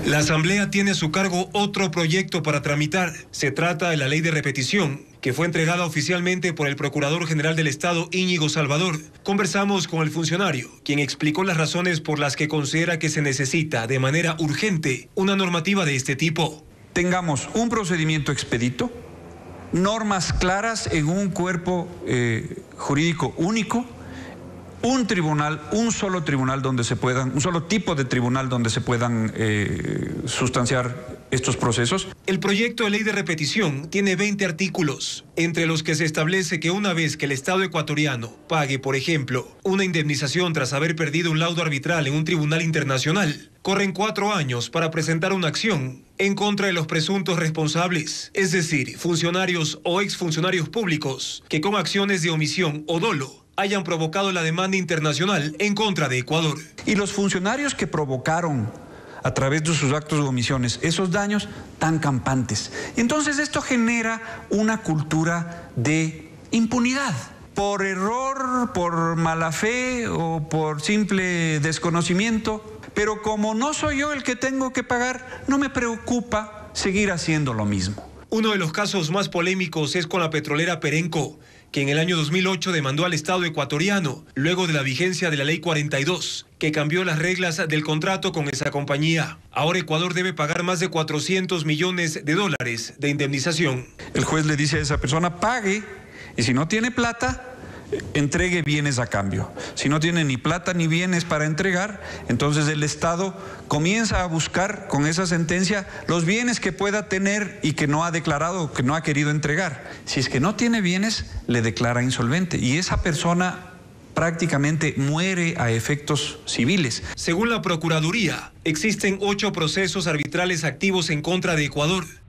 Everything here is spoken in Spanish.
La Asamblea tiene a su cargo otro proyecto para tramitar. Se trata de la ley de repetición, que fue entregada oficialmente por el Procurador General del Estado, Íñigo Salvador. Conversamos con el funcionario, quien explicó las razones por las que considera que se necesita de manera urgente una normativa de este tipo. Tengamos un procedimiento expedito, normas claras en un cuerpo jurídico único, un tribunal, un solo tipo de tribunal donde se puedan sustanciar estos procesos. El proyecto de ley de repetición tiene 20 artículos, entre los que se establece que una vez que el Estado ecuatoriano pague, por ejemplo, una indemnización tras haber perdido un laudo arbitral en un tribunal internacional, corren 4 años para presentar una acción en contra de los presuntos responsables, es decir, funcionarios o exfuncionarios públicos que con acciones de omisión o dolo hayan provocado la demanda internacional en contra de Ecuador. Y los funcionarios que provocaron a través de sus actos o omisiones esos daños tan campantes. Entonces esto genera una cultura de impunidad. Por error, por mala fe o por simple desconocimiento. Pero como no soy yo el que tengo que pagar, no me preocupa seguir haciendo lo mismo. Uno de los casos más polémicos es con la petrolera Perenco, que en el año 2008 demandó al Estado ecuatoriano, luego de la vigencia de la Ley 42, que cambió las reglas del contrato con esa compañía. Ahora Ecuador debe pagar más de $400 millones de indemnización. El juez le dice a esa persona, pague, y si no tiene plata, entregue bienes a cambio. Si no tiene ni plata ni bienes para entregar, entonces el Estado comienza a buscar con esa sentencia los bienes que pueda tener y que no ha declarado, que no ha querido entregar. Si es que no tiene bienes, le declara insolvente y esa persona prácticamente muere a efectos civiles. Según la Procuraduría, existen 8 procesos arbitrales activos en contra de Ecuador.